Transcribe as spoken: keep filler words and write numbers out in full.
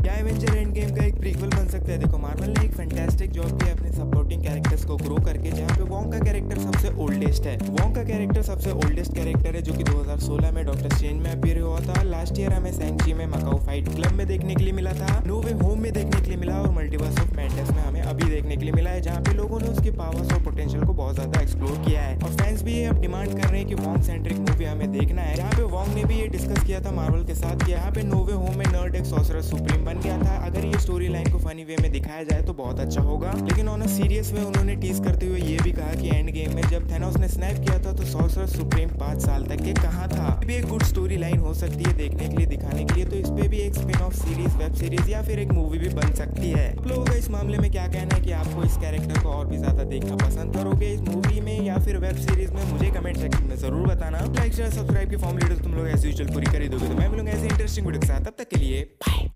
क्या Avenger end game का एक प्रीक्वल बन सकता है? देखो, मार्वल ने एक फैंटास्टिक जॉब किया अपने सपोर्टिंग कैरेक्टर्स को ग्रो करके, जहाँ पे वोंग का कैरेक्टर सबसे ओल्डेस्ट है। वोंग का कैरेक्टर सबसे ओल्डेस्ट कैरेक्टर है, जो कि दो हज़ार सोलह में डॉक्टर स्ट्रेंज में अपीयर हुआ था। लास्ट ईयर हमें सैंग-ची में मकाओ फाइट क्लब में देखने के लिए मिला था, नो वे होम में देखने के लिए मिला, और मल्टीवर्स ऑफ मैडनेस में हमें अभी देखने के लिए मिला है, जहाँ पे लोगों ने उसकी पावर्स और पोटेंशियल को बहुत ज्यादा एक्सप्लोर किया है। और फैंस भी ये अब डिमांड कर रहे हैं कि वोंग सेंट्रिक मूवी हमें देखना है, जहाँ पे वोंग ने भी ये डिस्कस किया था मार्वल के साथ कि यहाँ पे नो वे होम में नर्ड एक सॉर्सरर सुप्रीम बन गया था। अगर ये स्टोरी लाइन को फनी वे में दिखाया जाए तो बहुत अच्छा होगा, लेकिन ऑन अ सीरियस वे उन्होंने टीज करते हुए ये भी कहा कि एंड गेम में जब थैनोस ने स्नैप किया था तो सॉर्सरर सुप्रीम पाँच साल तक के कहाँ था। ये भी एक गुड स्टोरी लाइन हो सकती है देखने के लिए, दिखाने के लिए, तो इस पे भी एक spin off series, web series या फिर एक मूवी भी बन सकती है। आप लोगों का इस मामले में क्या कहना है कि आपको इस कैरेक्टर को और भी ज्यादा देखना पसंद करोगे इस मूवी में या फिर वेब सीरीज में? मुझे कमेंट सेक्शन में जरूर बताना। लाइक शेयर सब्सक्राइब की फॉर्म वीडियो तुम लोग एज यूजुअल पूरी कर ही दोगे, तो मैं मिलूंगा ऐसे इंटरेस्टिंग वीडियो के साथ। तब तक के लिए बाय।